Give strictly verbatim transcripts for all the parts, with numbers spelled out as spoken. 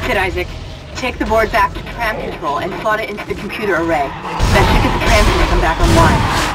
That's it, Isaac. Take the board back to tram control and slot it into the computer array. That should get the transmitter come back online.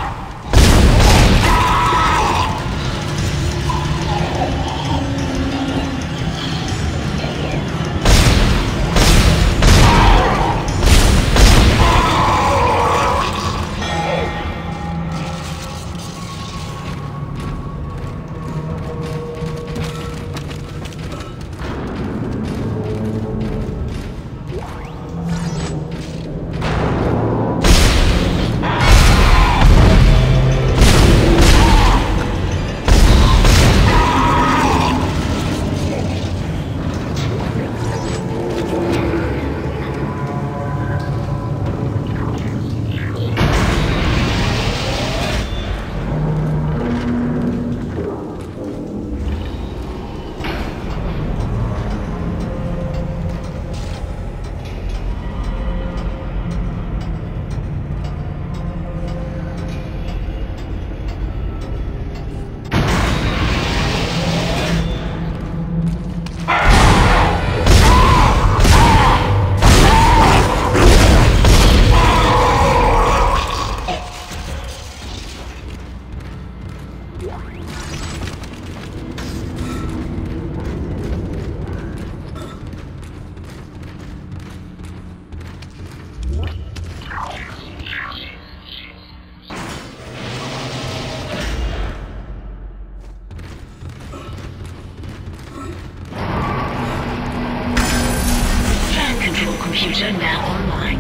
Computer now online.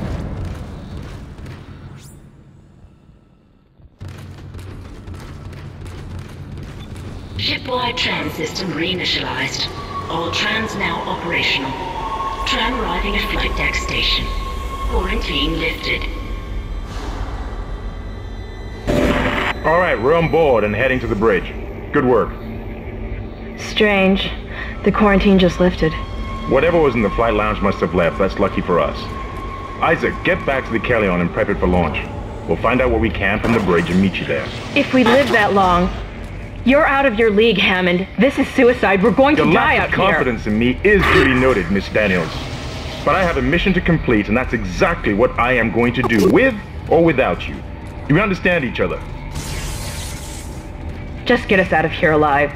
Shipwide tram system reinitialized. All trams now operational. Tram arriving at flight deck station. Quarantine lifted. All right, we're on board and heading to the bridge. Good work. Strange. The quarantine just lifted. Whatever was in the flight lounge must have left. That's lucky for us. Isaac, get back to the Kellion and prep it for launch. We'll find out what we can from the bridge and meet you there. If we live that long, you're out of your league, Hammond. This is suicide. We're going Your to die lack out of confidence in me is duly noted, Miss Daniels. But I have a mission to complete, and that's exactly what I am going to do, with or without you. Do we understand each other? Just get us out of here alive.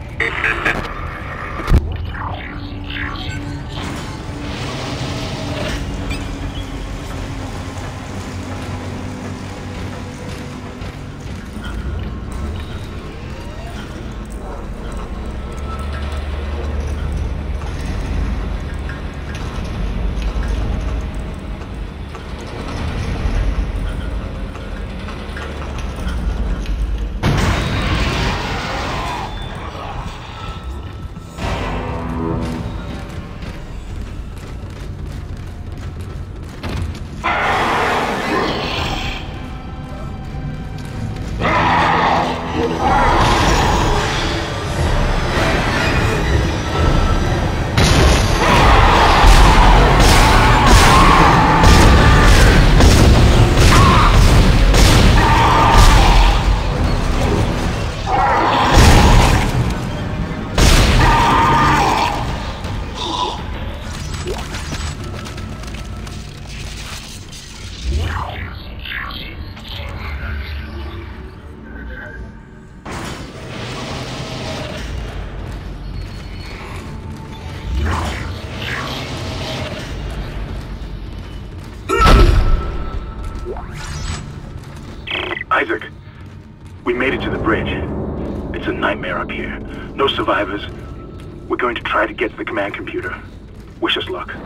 Isaac, we made it to the bridge. It's a nightmare up here. No survivors. We're going to try to get to the command computer. Wish us luck.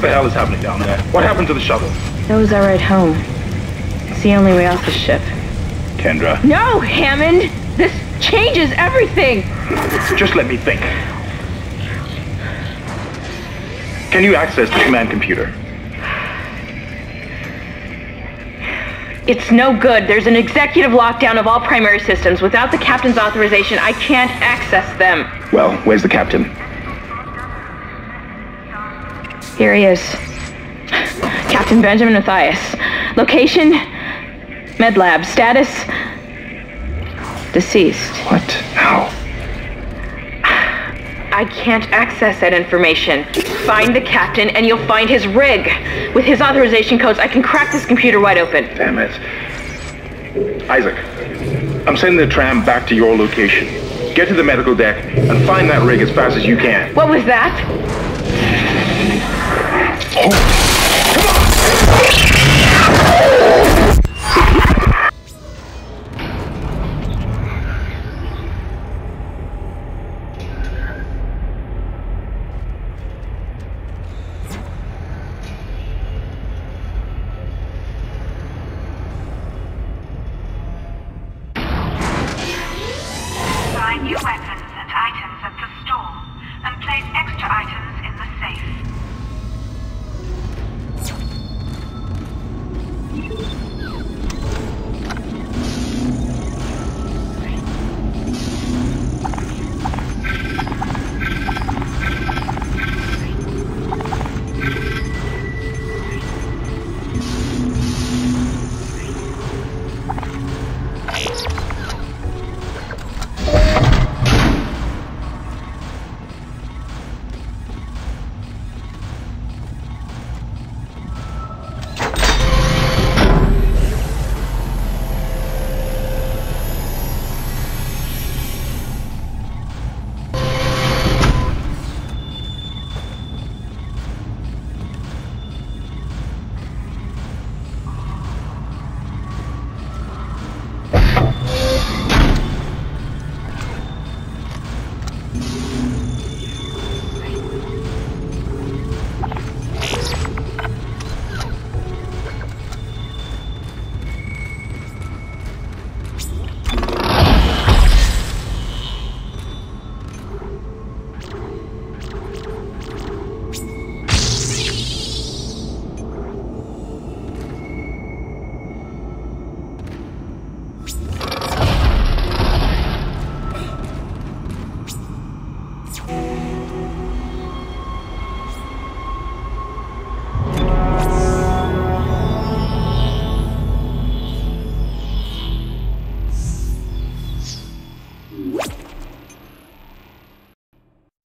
the hell is happening down there? What happened to the shuttle? That was our ride home. It's the only way off the ship. Kendra. No, Hammond! This changes everything! Just let me think. Can you access the command computer? It's no good. There's an executive lockdown of all primary systems. Without the captain's authorization, I can't access them. Well, where's the captain? Here he is. Captain Benjamin Mathias. Location? Med lab. Status? Deceased. What? How? I can't access that information. Find the captain and you'll find his rig. With his authorization codes, I can crack this computer wide open. Damn it. Isaac, I'm sending the tram back to your location. Get to the medical deck and find that rig as fast as you can. What was that?